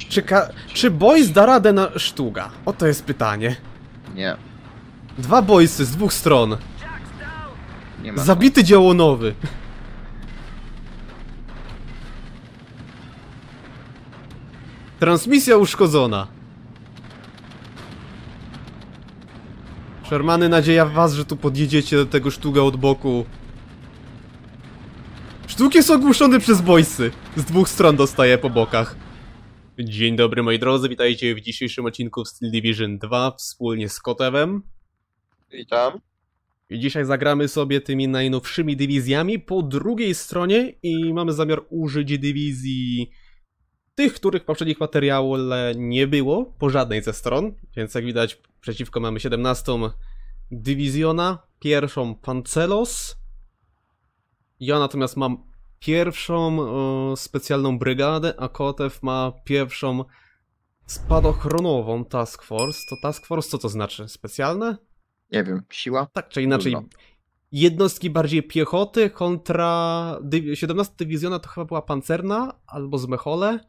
Czy boys da radę na sztuga? Oto jest pytanie. Nie. 2 boysy z 2 stron. Nie ma. Zabity działonowy. Transmisja uszkodzona. Shermany, nadzieja w was, że tu podjedziecie do tego sztuga od boku. Sztuk jest ogłuszony przez boysy. Z 2 stron dostaje po bokach. Dzień dobry moi drodzy, witajcie w dzisiejszym odcinku w Steel Division 2 wspólnie z Kotewem. Witam. I dzisiaj zagramy sobie tymi najnowszymi dywizjami po drugiej stronie i mamy zamiar użyć dywizji tych, których w poprzednich materiałach nie było, po żadnej ze stron. Więc jak widać przeciwko mamy 17. Dywizjona, pierwszą Pancelos. Ja natomiast mam pierwszą specjalną brygadę, a Kotew ma pierwszą spadochronową Task Force. To Task Force co to znaczy? Specjalne? Nie wiem, siła? Tak czy inaczej, Trudno. jednostki bardziej piechoty kontra 17 dywizjona to chyba była pancerna albo z mechole.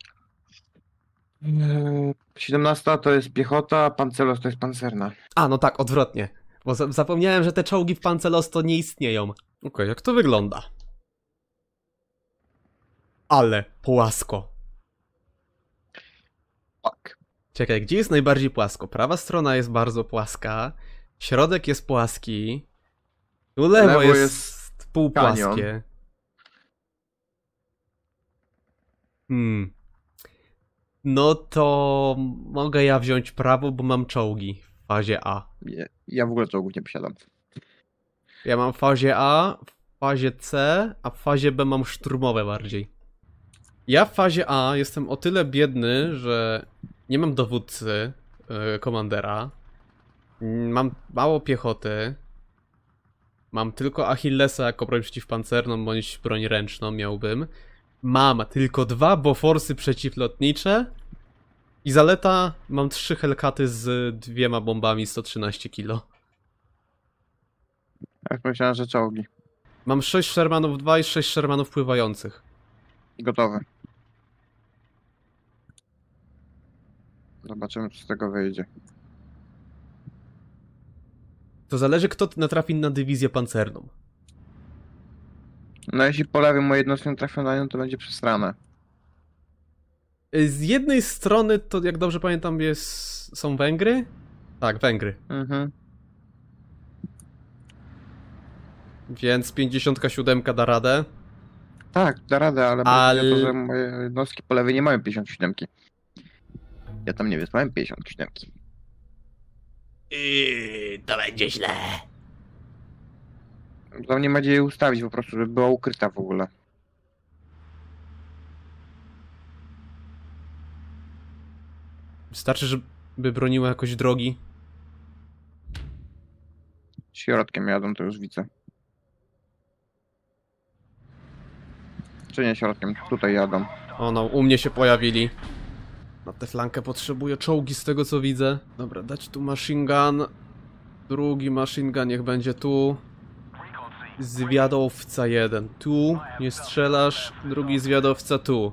17 to jest piechota, Pancelos to jest pancerna. A, no tak, odwrotnie. Bo zapomniałem, że te czołgi w Pancelos to nie istnieją. Okej, jak to wygląda? Ale płasko. Tak. Czekaj, gdzie jest najbardziej płasko? Prawa strona jest bardzo płaska, środek jest płaski, tu lewo jest półpłaskie. No to mogę ja wziąć prawo, bo mam czołgi w fazie A. Ja w ogóle czołgów nie posiadam. Ja mam w fazie A, w fazie C, a w fazie B mam szturmowe bardziej. Ja w fazie A jestem o tyle biedny, że nie mam dowódcy, komandera. Mam mało piechoty. Mam tylko Achillesa jako broń przeciwpancerną bądź broń ręczną miałbym. Mam tylko 2 boforsy przeciwlotnicze. I zaleta, mam 3 Hellcaty z 2 bombami 113 kg. Jak powiedziałem, że czołgi. Mam 6 Shermanów 2 i 6 Shermanów pływających. Gotowe. Zobaczymy, co z tego wyjdzie. To zależy, kto natrafi na dywizję pancerną. No jeśli po lewej moje jednostki trafią na nią, to będzie przesrane. Z jednej strony, to jak dobrze pamiętam, są Węgry? Tak, Węgry. Mhm. Więc 57 da radę. Tak, da radę, ale chodzi o to, że moje jednostki po lewej nie mają 57. Ja tam nie wiem, mają 57. To będzie źle. Tam nie będzie jej ustawić po prostu, żeby była ukryta w ogóle. Wystarczy, żeby broniła jakoś drogi. Środkiem jadą, to już widzę. Czy nie środkiem? Tutaj jadą. O no, u mnie się pojawili. Na tę flankę potrzebuję czołgi z tego co widzę. Dobra, dać tu machine gun. Drugi machine gun niech będzie tu. Zwiadowca 1 tu. Nie strzelasz. Drugi zwiadowca tu.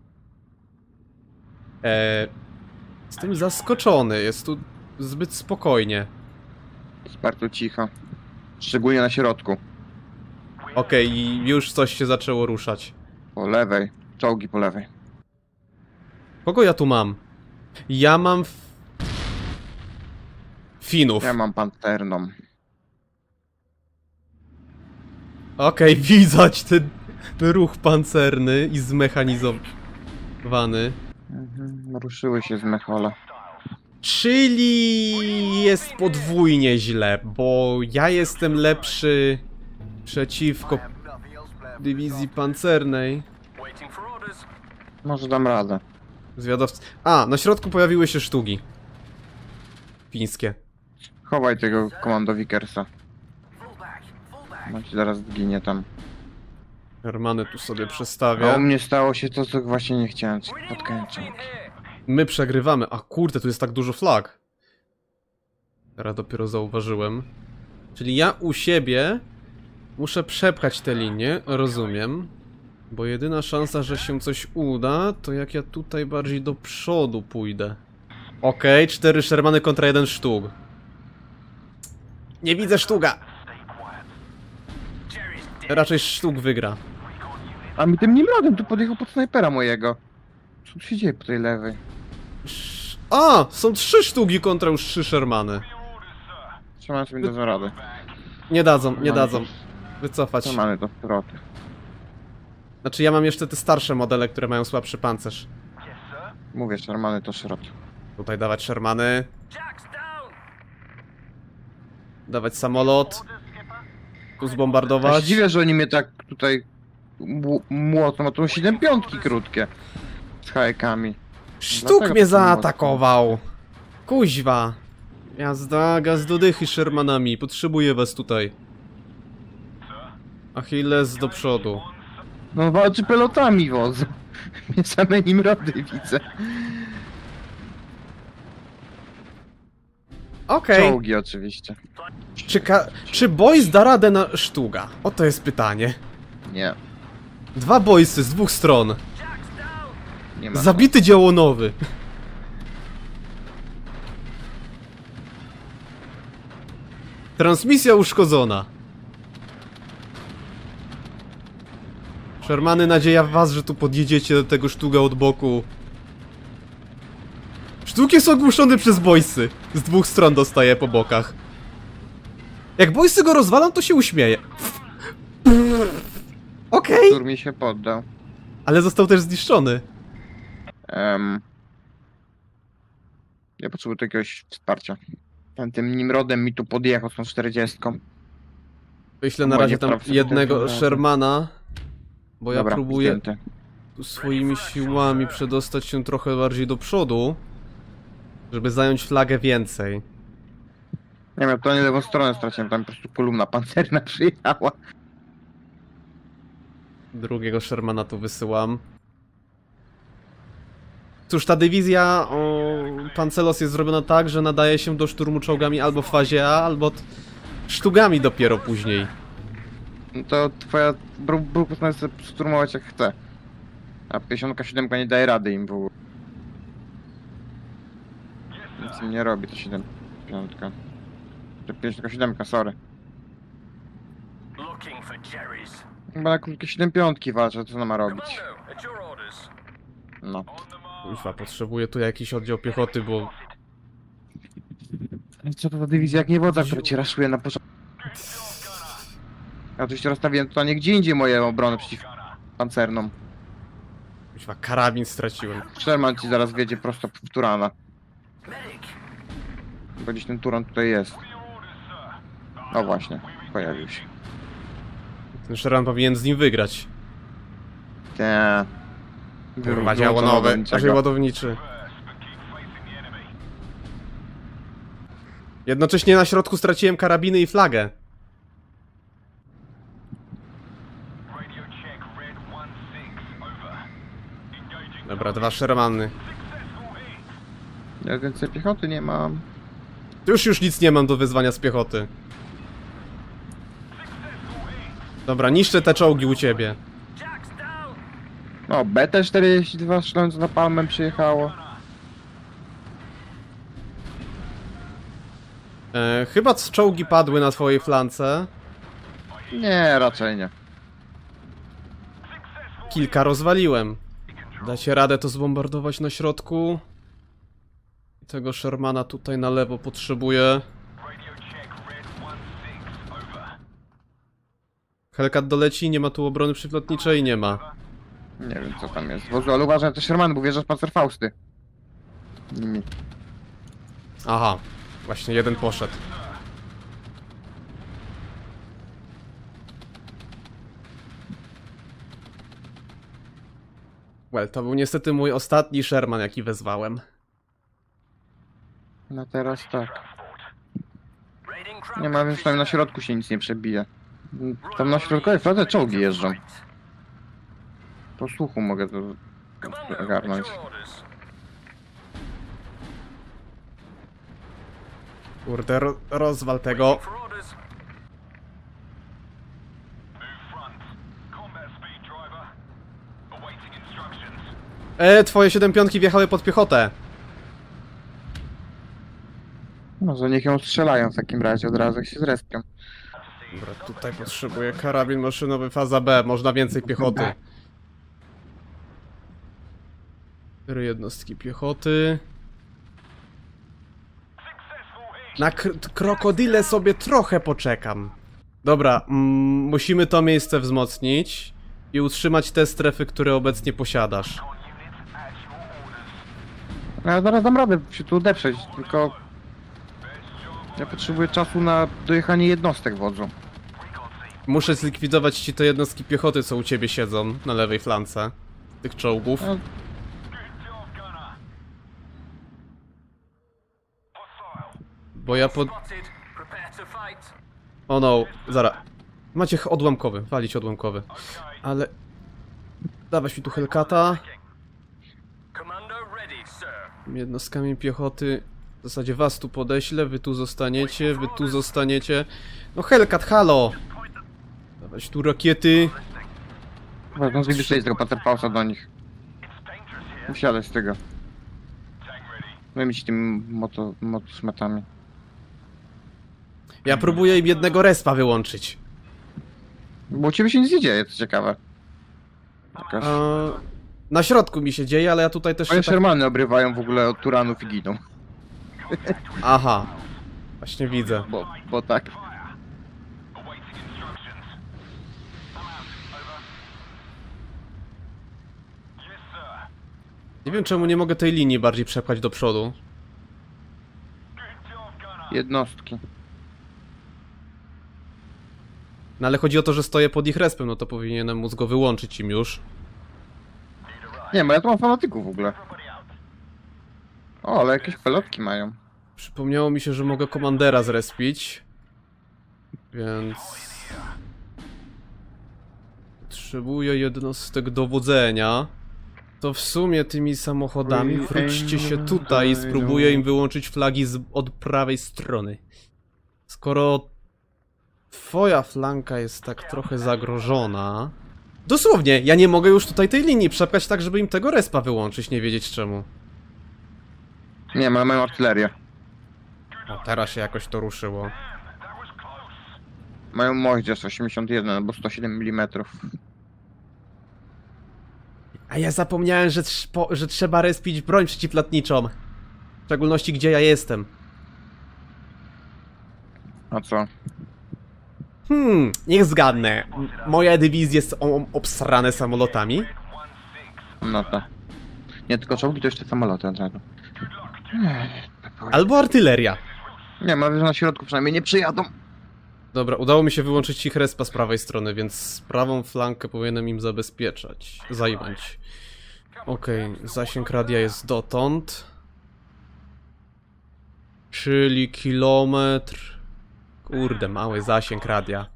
Jestem zaskoczony. Jest tu zbyt spokojnie. Jest bardzo cicho. Szczególnie na środku. Okej, już coś się zaczęło ruszać. Po lewej. Czołgi po lewej. Kogo ja tu mam? Ja mam... Finów. Ja mam pancerną. Okej, widać ten ruch pancerny i zmechanizowany. Ruszyły się z mechola. Czyli jest podwójnie źle, bo ja jestem lepszy przeciwko dywizji pancernej. Może dam radę. Zwiadowcy... A, na środku pojawiły się sztugi. Fińskie. Chowaj tego komando Vickersa. No ci zaraz zginie tam. Hermany tu sobie A przestawia. u mnie stało się to, co właśnie nie chciałem. Spotkałem czołgi. My przegrywamy. A kurde, tu jest tak dużo flag. Teraz dopiero zauważyłem. Czyli ja u siebie muszę przepchać te linie, rozumiem. Bo jedyna szansa, że się coś uda, to jak ja tutaj bardziej do przodu pójdę. Okej, 4 Shermany kontra 1 sztuk. Nie widzę sztuga! Raczej sztuk wygra. A mi tym Nimrodem tu podjechał pod snajpera mojego. Co tu się dzieje po tej lewej? A! Są 3 sztuki kontra już 3 Shermany. Trzymam sobie dadzą radę. Nie dadzą, nie dadzą. Wycofać. Trzymamy to w proty. Znaczy ja mam jeszcze te starsze modele, które mają słabszy pancerz. Mówię, Shermany to szrot. Tutaj dawać Shermany. Dawać samolot. Tu Ja się zbombardować. dziwię, że oni mnie tak tutaj młotą, a to 7 piątki krótkie. Z hajkami. Sztuk Dlatego mnie to zaatakował. Kuźwa. Jazda, gaz do dychy Shermanami. Potrzebuję was tutaj. Achilles do przodu. No walczy pelotami wozu. Mnie same Nimrody widzę. Okej. Czołgi oczywiście. Czy boys da radę na sztuga? Oto jest pytanie. Nie, 2 boysy z 2 stron. nie ma. Zabity działonowy. Transmisja uszkodzona. Shermany, nadzieja w was, że tu podjedziecie do tego sztuga od boku. Sztuk jest ogłuszony przez boysy. Z 2 stron dostaje po bokach. Jak boysy go rozwalą, to się uśmieje. Okej. Tur mi się poddał. Ale został też zniszczony. Ja potrzebuję jakiegoś wsparcia. Tym Nimrodem mi tu podjechał z tą 40. Wyślę na razie tam jednego Shermana. Bo ja Dobra, próbuję zdjęty. swoimi siłami przedostać się trochę bardziej do przodu, żeby zająć flagę więcej. Nie wiem, to nie lewą stronę straciłem, tam po prostu kolumna pancerna przyjechała. Drugiego Shermana tu wysyłam. Cóż, ta dywizja Pancelos jest zrobiona tak, że nadaje się do szturmu czołgami albo w fazie A, albo sztugami dopiero później. No to twoja brukus może sobie szturmować jak chce. A 57 nie daje rady im w ogóle. Nic im nie robi to 75. To 57, sorry. Chyba na krótkie 75 walczę, co ona ma robić? No. Kuźwa, potrzebuję tu jakiś oddział piechoty, bo... Co to za dywizja jak nie wodza, która cię raszuje na początku? Ja oczywiście rozstawiłem to nie gdzie indziej moją obronę przeciwpancerną. Kuźwa, karabin straciłem. Sherman ci zaraz wiedzie prosto w Turana. Bo gdzieś ten Turan tutaj jest. No właśnie, pojawił się. Ten Sherman powinien z nim wygrać. Te. Kurwa, działonowy, raczej ładowniczy. Jednocześnie na środku straciłem karabiny i flagę. Dobra, 2 Shermany. Ja więcej piechoty nie mam. Już nic nie mam do wyzwania z piechoty. Dobra, niszczę te czołgi u ciebie. No, BT-42 szląc na palmem przyjechało. Chyba czołgi padły na twojej flance. Nie, raczej nie. Kilka rozwaliłem. Dacie radę to zbombardować na środku? Tego Shermana tutaj na lewo potrzebuję. Hellcat doleci, nie ma tu obrony przylotniczej, nie ma. Nie wiem co tam jest. Wozu, ale uważaj na te Shermany, bo wjeżdżasz pancerfausty. Nimi. Aha, właśnie jeden poszedł. Well, to był niestety mój ostatni Sherman, jaki wezwałem. No teraz tak. Nie ma, więc tam na środku się nic nie przebije. Tam na środkowej fladze czołgi jeżdżą. Po słuchu mogę to ogarnąć. Kurde, rozwal tego. Twoje 7-5 wjechały pod piechotę. No, że niech ją strzelają w takim razie, od razu jak się zrespią. Dobra, tutaj potrzebuję karabin maszynowy faza B, można więcej piechoty. 4 jednostki piechoty. Na krokodyle sobie trochę poczekam. Dobra, musimy to miejsce wzmocnić i utrzymać te strefy, które obecnie posiadasz. No, ja zaraz dam radę się tu odeprzeć, tylko... Ja potrzebuję czasu na dojechanie jednostek wodzu. Muszę zlikwidować ci te jednostki piechoty, co u ciebie siedzą na lewej flance tych czołgów. No. Bo ja pod... O no, zaraz. Macie odłamkowy, walić odłamkowy. Ale... Dawać mi tu Hellcata. Jednostkami piechoty... W zasadzie was tu podeślę, wy tu zostaniecie, wy tu zostaniecie. No Hellcat, halo! Dawać tu rakiety. No zbliżyć tego Paterpausa do nich. Wsiadaj z tego. Zajmij się tym motosmetami. Ja próbuję im jednego respa wyłączyć. Bo u ciebie się nic nie dzieje, co ciekawe. Jakaś... Na środku mi się dzieje, ale ja tutaj też... Moje się tak... Shermany obrywają w ogóle od Turanów i giną. Aha. Właśnie widzę. Bo tak. Nie wiem, czemu nie mogę tej linii bardziej przepchać do przodu. Jednostki. No ale chodzi o to, że stoję pod ich respem, no to powinienem móc go wyłączyć im już. Nie, bo ja tu mam fanatyków w ogóle. O, ale jakieś pelotki mają. Przypomniało mi się, że mogę komandera zrespić. Więc... Potrzebuję jednostek dowodzenia. To w sumie tymi samochodami wróćcie się tutaj i spróbuję im wyłączyć flagi od prawej strony. Skoro twoja flanka jest tak trochę zagrożona... Dosłownie, ja nie mogę już tutaj tej linii przepchać tak, żeby im tego respa wyłączyć, nie wiedzieć czemu. Nie, ale mają artylerię. O, teraz się jakoś to ruszyło. Mają moździerz 81 albo 107 mm. A ja zapomniałem, że trzeba respić broń przeciwlotniczą. W szczególności gdzie ja jestem. A co? Niech zgadnę. Moje dywizje są obsrane samolotami? No to. Nie, tylko czołgi to jeszcze samoloty od razu. Albo artyleria. Nie, mam nadzieję, że na środku przynajmniej nie przyjadą. Dobra, udało mi się wyłączyć ich respa z prawej strony, więc prawą flankę powinienem im zabezpieczać. Zajmować. Okej, zasięg radia jest dotąd. Czyli kilometr. Kurde, mały zasięg radia.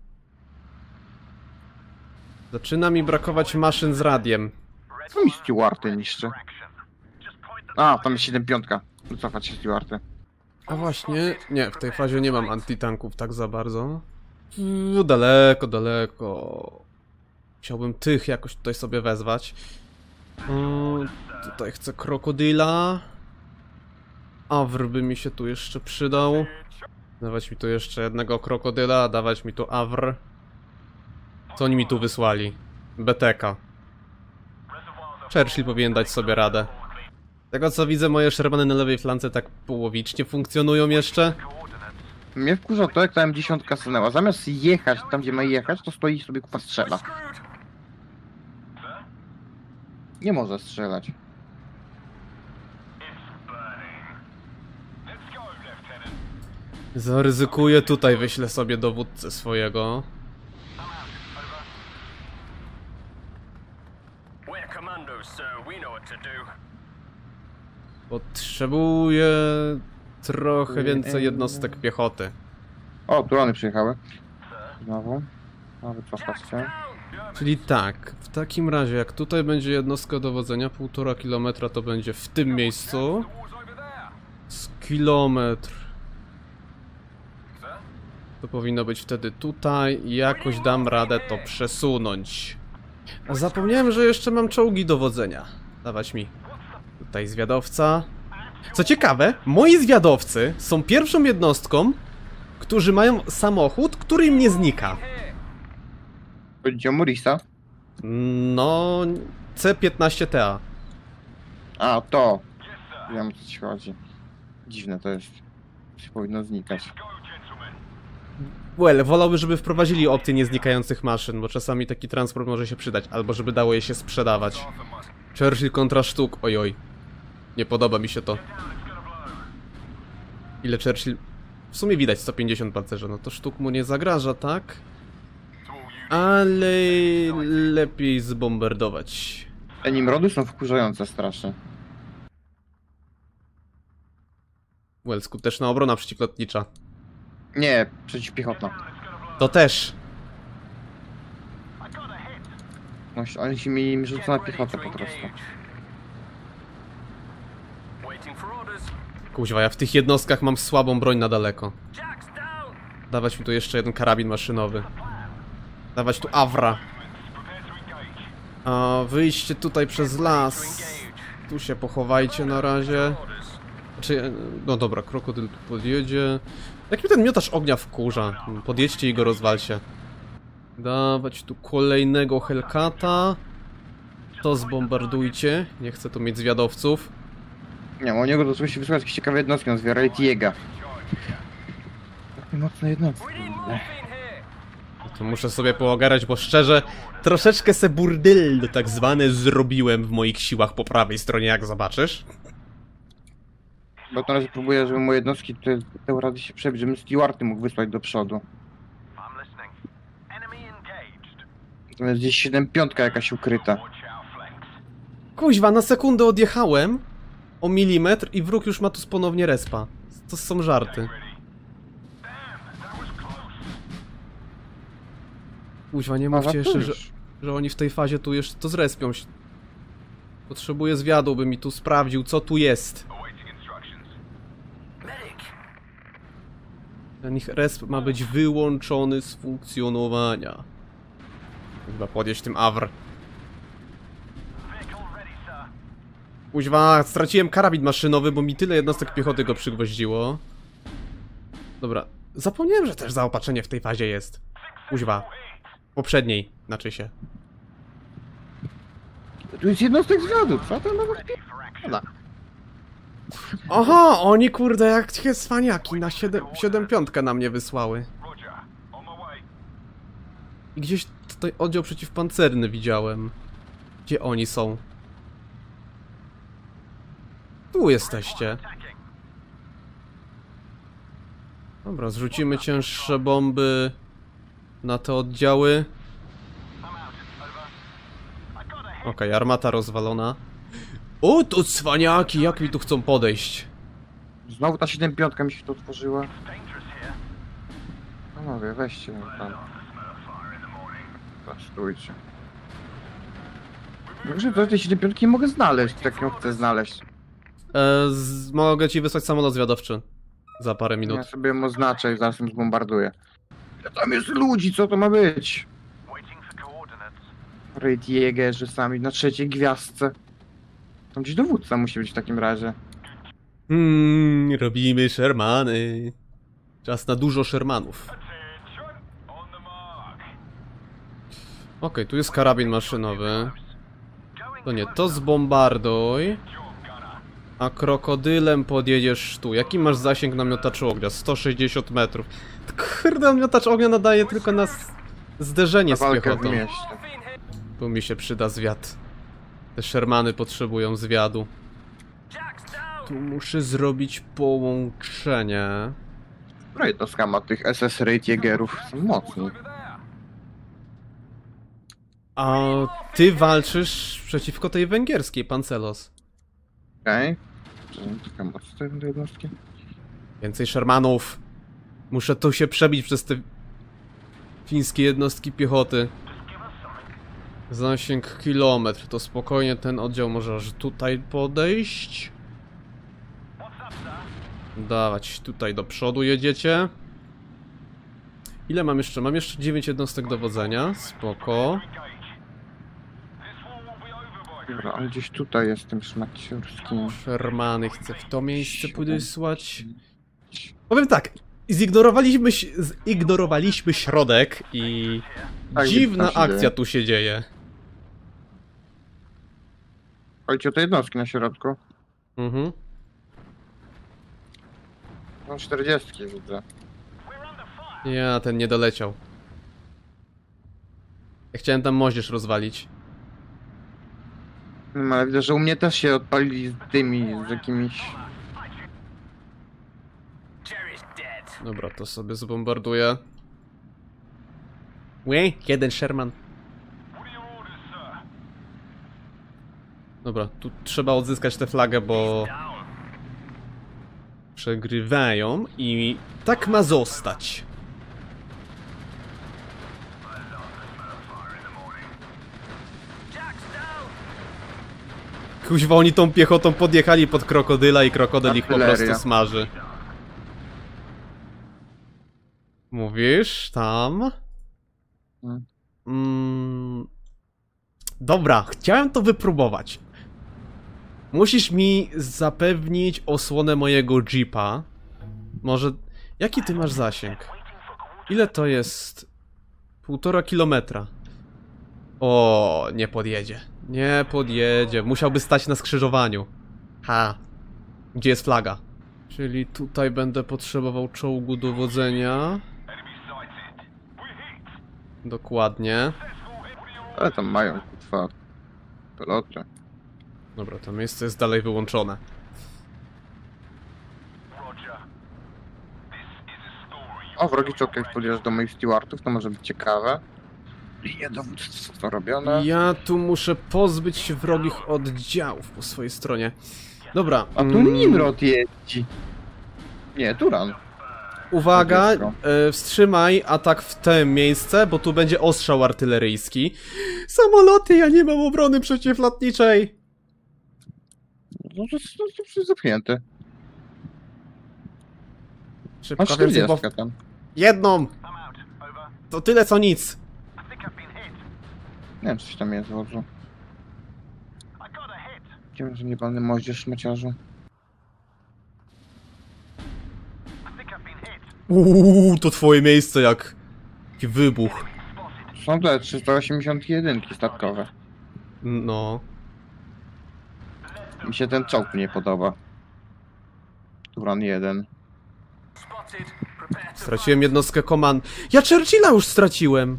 Zaczyna mi brakować maszyn z radiem. Co mi Stewarty niszczy? A, tam jest 7.5. Wycofać się Stewarty. A właśnie, nie, w tej fazie nie mam antitanków tak za bardzo. Daleko, daleko. Chciałbym tych jakoś tutaj sobie wezwać. Tutaj chcę krokodyla. Awr by mi się tu jeszcze przydał. Dawać mi tu jeszcze jednego krokodyla, dawać mi tu awr. Co oni mi tu wysłali? BTK. Churchill powinien dać sobie radę. Tego co widzę, moje Shermany na lewej flance tak połowicznie funkcjonują jeszcze. Mnie wkurza to, jak ta M10 stanęła. Zamiast jechać tam, gdzie ma jechać, to stoi i sobie kupa strzela. Nie może strzelać. Zaryzykuję tutaj, wyślę sobie dowódcę swojego. Potrzebuję trochę więcej jednostek piechoty. O, Turany przyjechały. Znowu. No, wycofać się. Czyli tak, w takim razie jak tutaj będzie jednostka dowodzenia, 1,5 kilometra to będzie w tym miejscu. Z kilometr. To powinno być wtedy tutaj i jakoś dam radę to przesunąć. A zapomniałem, że jeszcze mam czołgi dowodzenia. Dawać mi tutaj zwiadowca. Co ciekawe, moi zwiadowcy są pierwszą jednostką, którzy mają samochód, który im nie znika. Chodzi o Morisa? No... C-15TA. A, to. Wiem, o co ci chodzi. Dziwne to jest. Się powinno znikać. Well, wolałby, żeby wprowadzili opcję nieznikających maszyn, bo czasami taki transport może się przydać, albo żeby dało je się sprzedawać. Churchill kontra sztuk, ojoj. Nie podoba mi się to. Ile Churchill... W sumie widać 150 pancerza, no to sztuk mu nie zagraża, tak? Ale lepiej zbombardować. Te Nimrody są wkurzające strasznie. Well, skuteczna obrona przeciwlotnicza. Nie, przeciwpiechotna. To też. No, oni się mi rzucą na piechotę po prostu. Kuźwa, ja w tych jednostkach mam słabą broń na daleko. Dawać mi tu jeszcze jeden karabin maszynowy. Dawać tu Awra. A wyjście tutaj przez las. Tu się pochowajcie na razie. Znaczy, no dobra, krokodyl tu podjedzie. Jak mi ten miotacz ognia wkurza? Podjedźcie i go rozwalcie. Dawać tu kolejnego Hellcata. To zbombardujcie. Nie chcę tu mieć zwiadowców. Nie, u niego dosłownie się wysłać jakieś ciekawe jednostki, on zwiera Rejtiega. Takie mocne jednostki. To muszę sobie poogarać, bo szczerze, troszeczkę se burdel tak zwane zrobiłem w moich siłach po prawej stronie, jak zobaczysz. Bo na razie próbuję, żeby moje jednostki tutaj dały radę się przebić, żebym Stewarty mógł wysłać do przodu. Natomiast gdzieś 7-5 jakaś ukryta. Kuźwa, na sekundę odjechałem o milimetr i wróg już ma tu ponownie respa. To są żarty. Kuźwa, nie mówcie jeszcze, że oni w tej fazie tu jeszcze to zrespią się. Potrzebuję zwiadu, by mi tu sprawdził, co tu jest. Ten ich resp ma być wyłączony z funkcjonowania. Chyba podjeść tym Awr. Kuźwa, straciłem karabin maszynowy, bo mi tyle jednostek piechoty go przygwoździło. Dobra, zapomniałem, że też zaopatrzenie w tej fazie jest. Kuźwa. Poprzedniej, znaczy się. Tu jest jednostek zwiadu, co to nawet p***a? Aha, oni kurde jak takie cwaniaki na 7-5 na mnie wysłały. I gdzieś tutaj oddział przeciwpancerny widziałem. Gdzie oni są? Tu jesteście. Dobra, zrzucimy cięższe bomby na te oddziały. Okej, armata rozwalona. O, to cwaniaki, jak mi tu chcą podejść? Znowu ta 7-5 mi się tu otworzyła. Panowie, weźcie mnie tam. Zastójcie. Może to tej 7-5 nie mogę znaleźć, tak ją chcę znaleźć. Mogę ci wysłać samolot zwiadowczy. Za parę minut. Ja sobie ją oznaczę i zaraz ją zbombarduję. Tam jest ludzi, co to ma być? Rejtiegerzy sami na 3. gwiazdce. Tam gdzieś dowódca musi być w takim razie. Robimy Shermany. Czas na dużo Shermanów. Okej, tu jest karabin maszynowy. To nie, to zbombarduj. A krokodylem podjedziesz tu. Jaki masz zasięg na miotaczu ognia? 160 metrów. Kurde, miotacz ognia nadaje tylko na zderzenie z piechotą. Tu mi się przyda zwiad. Te Shermany potrzebują zwiadu. Tu muszę zrobić połączenie. No i to skama tych SS Rejtiegerów są mocni. A ty walczysz przeciwko tej węgierskiej, Pancelos. Okej. Taka mocna te jednostki. Więcej Shermanów. Muszę tu się przebić przez te fińskie jednostki piechoty. Zasięg kilometr, to spokojnie ten oddział może aż tutaj podejść. Dawać, tutaj do przodu jedziecie. Ile mam jeszcze? Mam jeszcze 9 jednostek dowodzenia, spoko. Dobra, on gdzieś tutaj jest tym szmaciurskim. Shermany chcę w to miejsce podysłać. Powiem tak, zignorowaliśmy środek i Tak, dziwna tam się akcja dzieje. tu się dzieje. Chodźcie o te jednostki na środku. Mhm. No 40 widzę. Ja, ten nie doleciał. Ja chciałem tam moździerz rozwalić. No, ale widzę, że u mnie też się odpalili z tymi, z jakimiś... Dobra, to sobie zbombarduję. Łe, jeden Sherman. Dobra, tu trzeba odzyskać tę flagę, bo przegrywają i tak ma zostać. Kuźwa, oni tą piechotą podjechali pod krokodyla i krokodyl ich po Artyleria. prostu smaży. Mówisz? Tam? Dobra, chciałem to wypróbować. Musisz mi zapewnić osłonę mojego jeepa. Może... Jaki ty masz zasięg? Ile to jest? 1,5 kilometra. O, nie podjedzie. Nie podjedzie. Musiałby stać na skrzyżowaniu. Ha. Gdzie jest flaga? Czyli tutaj będę potrzebował czołgu dowodzenia. Dokładnie. Ale tam mają, kurwa, peloty. Dobra, to miejsce jest dalej wyłączone. O, wrogi czołg jak podjeżdża do moich stewardów, to może być ciekawe. Linie dowództwa robione. Ja tu muszę pozbyć się wrogich oddziałów po swojej stronie. Dobra. A tu Nimrod jeździ. Nie, Turan. Uwaga, Niebiesko. wstrzymaj atak w to miejsce, bo tu będzie ostrzał artyleryjski. Samoloty, ja nie mam obrony przeciwlotniczej. No to jest zapchnięty. Szybko, Masz więcej, bo... 40 tam. Jedną! To tyle co nic. Nie wiem, coś tam jest w wodzu. Wiem, że nie pan moździerz szmaciarzu. To twoje miejsce jak... Jaki wybuch. Są te 381 statkowe. No. Mi się ten czołg nie podoba. Turan 1. Straciłem jednostkę komand. Ja Churchilla już straciłem.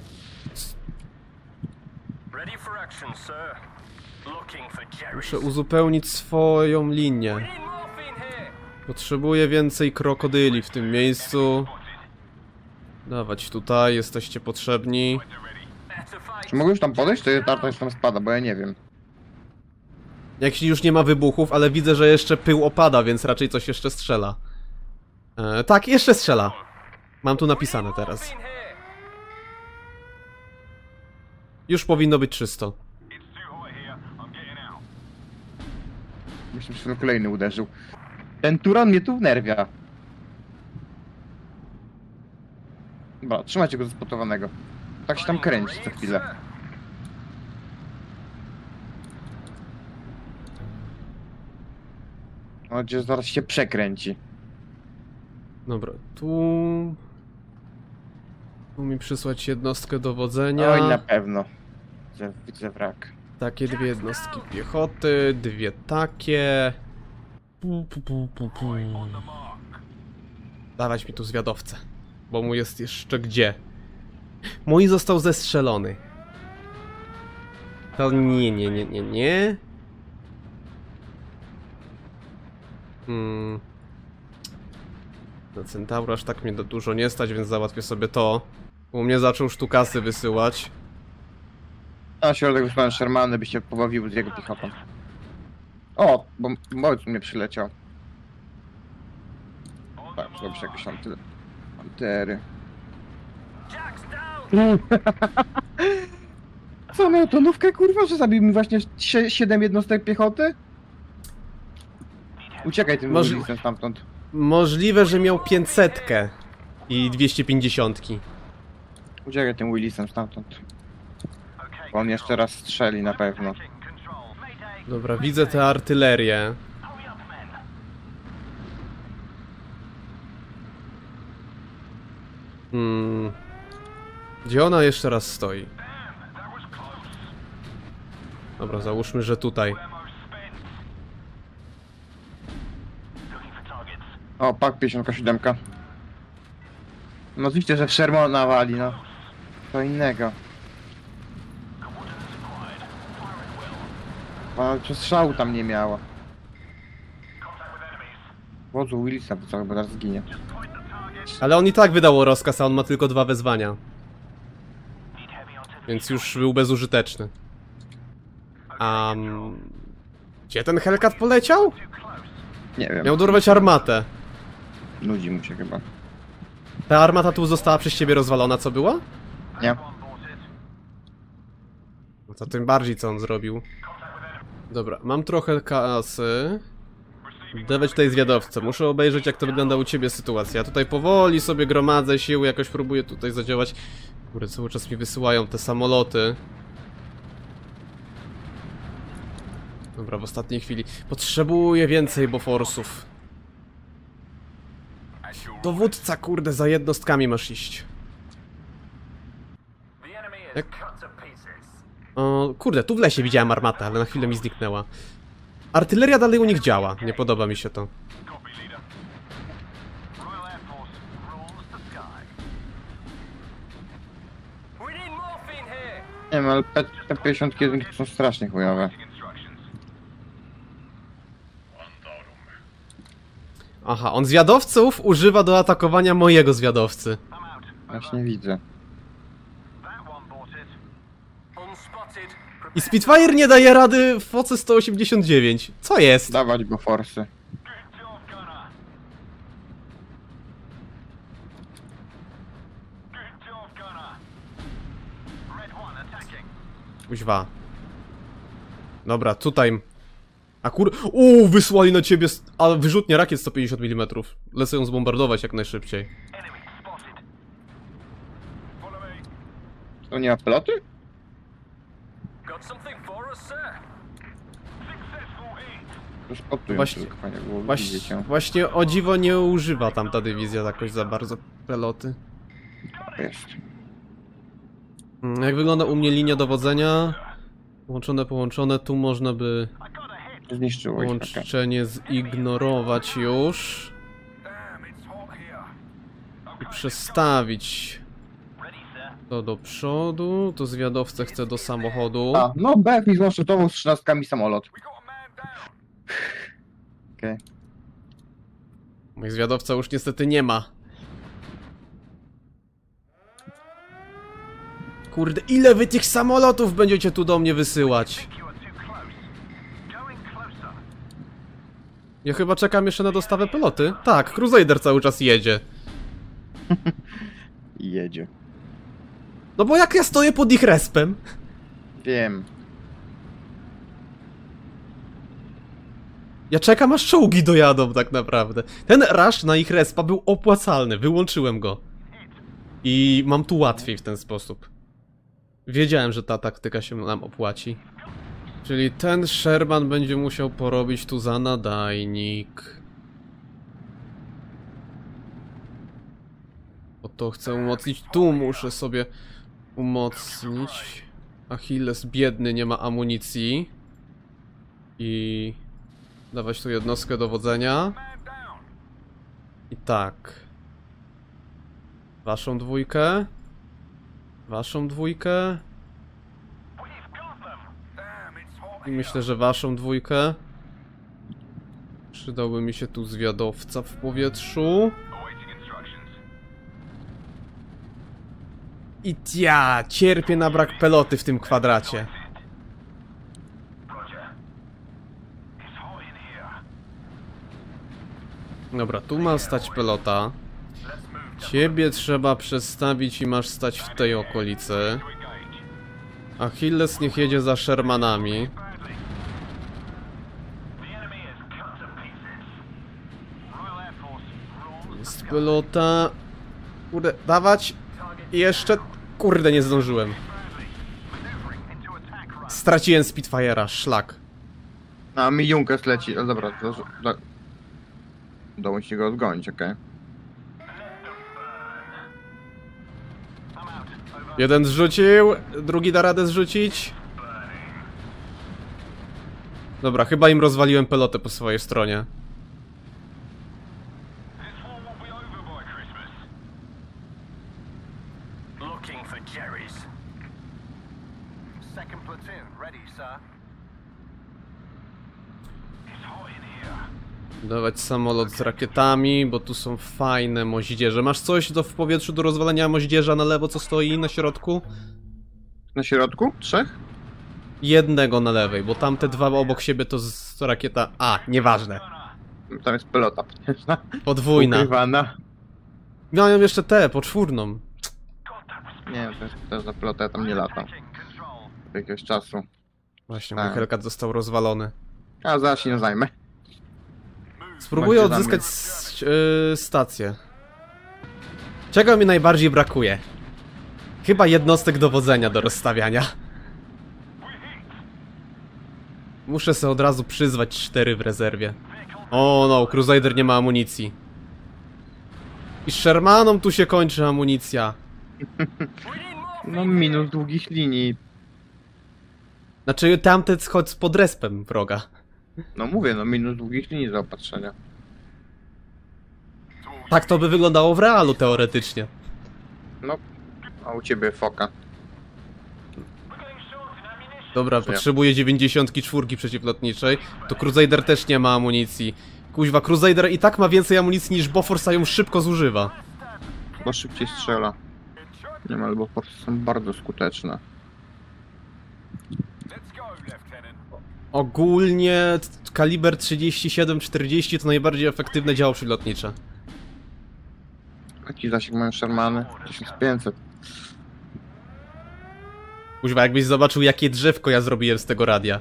Muszę uzupełnić swoją linię. Potrzebuję więcej krokodyli w tym miejscu. Dawać tutaj, jesteście potrzebni. Czy mogę już tam podejść, czy tarta już tam spada, bo ja nie wiem. Jak już nie ma wybuchów, ale widzę, że jeszcze pył opada, więc raczej coś jeszcze strzela. Tak, jeszcze strzela. Mam tu napisane teraz. Już powinno być czysto. Myślę, że kolejny uderzył. Ten Turan mnie tu wnerwia. Dobra, trzymajcie go zaspotowanego. Tak się tam kręci co chwilę. On gdzieś zaraz się przekręci. Dobra, tu mi przysłać jednostkę dowodzenia. Oj, na pewno. Widzę wrak. Takie dwie jednostki piechoty, dwie takie. Dawać mi tu zwiadowcę, bo mu jest jeszcze gdzie. Mój został zestrzelony. To nie. Na Centaura aż tak mnie dużo nie stać, więc załatwię sobie to. U mnie zaczął sztukasy wysyłać. Na środek wysłałem Shermany, by się pobawiły z jego piechotą. O, bo ojciec mnie przyleciał. Tak, zrobić jakieś antery. Co, miał tonówkę, kurwa, że zabił mi właśnie 7 jednostek piechoty? Uciekaj tym Willisem stamtąd. Możliwe, że miał 500 i 250. Uciekaj tym Willisem stamtąd. Bo on jeszcze raz strzeli na pewno. Dobra, widzę tę artylerię. Gdzie ona jeszcze raz stoi? Dobra, załóżmy, że tutaj. O, pak 57. No oczywiście, że w Sherman nawali, no. Co innego. A czy strzału tam nie miała. Wodzu Willisa, bo co chyba teraz zginie. Ale on i tak wydał rozkaz, a on ma tylko 2 wezwania. Więc już był bezużyteczny. Gdzie ten Hellcat poleciał? Nie wiem. Miał dorwać armatę. Nudzi mu się chyba. Ta armata tu została przez ciebie rozwalona, co była? Nie. No to tym bardziej, co on zrobił. Dobra, mam trochę kasy. Dawać tutaj zwiadowcę. Muszę obejrzeć, jak to wygląda u ciebie sytuacja. Ja tutaj powoli sobie gromadzę siły, jakoś próbuję tutaj zadziałać. Kurde, cały czas mi wysyłają te samoloty. Dobra, w ostatniej chwili. Potrzebuję więcej Boforsów. Dowódca, kurde, za jednostkami masz iść. Jak? O, kurde, tu w lesie widziałem armatę, ale na chwilę mi zniknęła. Artyleria dalej u nich działa, nie podoba mi się to. Nie wiem, ale P51 są strasznie chujowe. Aha, on zwiadowców używa do atakowania mojego zwiadowcy. Właśnie widzę. I Spitfire nie daje rady w foce 189. Co jest? Dawać go forsy. Kuźwa. Dobra, tutaj. A wysłali na ciebie. A wyrzutnie rakiet 150 mm. Lecę ją zbombardować jak najszybciej. To nie ma piloty? To spotują tylko, panie, bo widzieć ją. Właśnie o dziwo nie używa tam ta dywizja jakoś za bardzo peloty. Jest. Jak wygląda u mnie linia dowodzenia? Połączone, tu można by Zniszczyło ich. połączenie zignorować już. I przestawić to do przodu, to zwiadowcę chcę do samochodu. A, no BF mi złączył z 13 samolot. Okej. Mój zwiadowca już niestety nie ma. Kurde, ile wy tych samolotów będziecie tu do mnie wysyłać? Ja chyba czekam jeszcze na dostawę piloty. Tak, Crusader cały czas jedzie. Jedzie. No bo jak ja stoję pod ich respem? Wiem. Ja czekam aż czołgi dojadą tak naprawdę. Ten rush na ich respa był opłacalny, wyłączyłem go. I mam tu łatwiej w ten sposób. Wiedziałem, że ta taktyka się nam opłaci. Czyli ten Sherman będzie musiał porobić tu za nadajnik. Bo to chcę umocnić. Tu muszę sobie umocnić. Achilles biedny, nie ma amunicji. I dawać tu jednostkę dowodzenia. I tak. Waszą dwójkę. Waszą dwójkę. I myślę, że waszą dwójkę. Przydałby mi się tu zwiadowca w powietrzu. I ja cierpię na brak peloty w tym kwadracie. Dobra, tu ma stać pelota. Ciebie trzeba przestawić i masz stać w tej okolicy. Achilles niech jedzie za Shermanami. Jest pelota. Kurde, dawać. I jeszcze. Kurde, nie zdążyłem. Straciłem Spitfire'a, szlak. A mi Junkers leci, ale dobra, udało mi się go odgonić, okej. Jeden zrzucił, drugi da radę zrzucić. Dobra, chyba im rozwaliłem pelotę po swojej stronie. Dawać samolot z rakietami, bo tu są fajne moździerze. Masz coś w powietrzu do rozwalenia moździerza na lewo, co stoi na środku? Na środku? 3? Jednego na lewej, bo tamte dwa obok siebie to rakieta... A, nieważne. Tam jest pelota potężna. Podwójna. Ukrywana. Miałem jeszcze tę, poczwórną. Nie, to jest potężna pelota, ja tam nie latam. Do jakiegoś czasu. Właśnie, Tak. mój Hellcat został rozwalony. A zaraz się nie zajmę. Spróbuję Bądźcie odzyskać stację. Czego mi najbardziej brakuje? Chyba jednostek dowodzenia do rozstawiania. Muszę sobie od razu przyzwać 4 w rezerwie. O no, Crusader nie ma amunicji. I z Shermanom tu się kończy amunicja. No minus długich linii. Znaczy tamte chodź pod respem wroga. No mówię, no minus długich linii zaopatrzenia. Tak to by wyglądało w realu teoretycznie. No, a u ciebie foka. Dobra, potrzebuję 94 przeciwlotniczej. To Crusader też nie ma amunicji. Kuźwa, Crusader i tak ma więcej amunicji niż Bofors, a ją szybko zużywa. Bo szybciej strzela. Nie ma, albo po prostu są bardzo skuteczne. Ogólnie kaliber 37-40 to najbardziej efektywne działo przylotnicze. Jaki zasięg mają Shermany? 1500. Kuźwa, jakbyś zobaczył jakie drzewko ja zrobiłem z tego radia.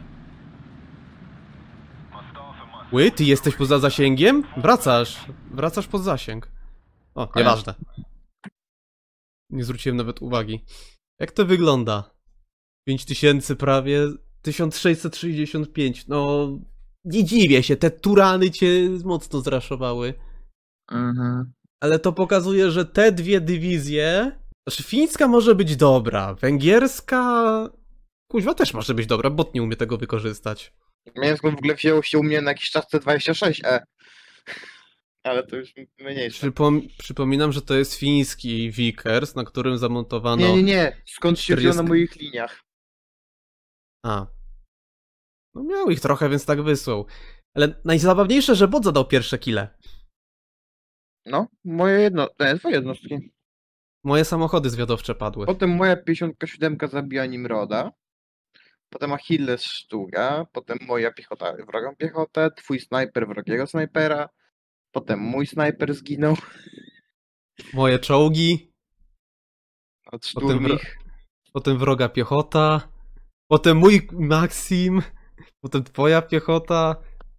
Ły, ty jesteś poza zasięgiem? Wracasz pod zasięg. O, nieważne. Nie zwróciłem nawet uwagi. Jak to wygląda? 5000 prawie, 1665, no... Nie dziwię się, te Turany cię mocno zraszowały. Mhm. Ale to pokazuje, że te dwie dywizje... Znaczy, fińska może być dobra, węgierska... Kuźwa też może być dobra, bot nie umie tego wykorzystać. Mięsko w ogóle wzięło się u mnie na jakiś czas C26E. Ale to już mniejsze. Przypominam, że to jest fiński Vickers, na którym zamontowano... Nie. Skąd się wziął na moich liniach? A. No miał ich trochę, więc tak wysłał. Ale najzabawniejsze, że bot zadał pierwsze kile. No, dwie jednostki. Moje samochody zwiadowcze padły. Potem moja 57 zabiła Nimroda. Potem Achilles sztuga. Potem moja piechota wrogą piechotę. Twój snajper wrogiego snajpera. Potem mój snajper zginął. Moje czołgi. Od szturmich. Potem wroga piechota. Potem mój Maxim. Potem twoja piechota.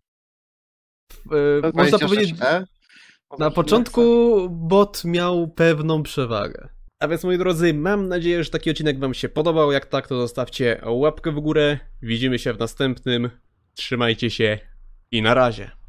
Można powiedzieć, na początku bot miał pewną przewagę. A więc moi drodzy, mam nadzieję, że taki odcinek wam się podobał. Jak tak, to zostawcie łapkę w górę. Widzimy się w następnym. Trzymajcie się i na razie.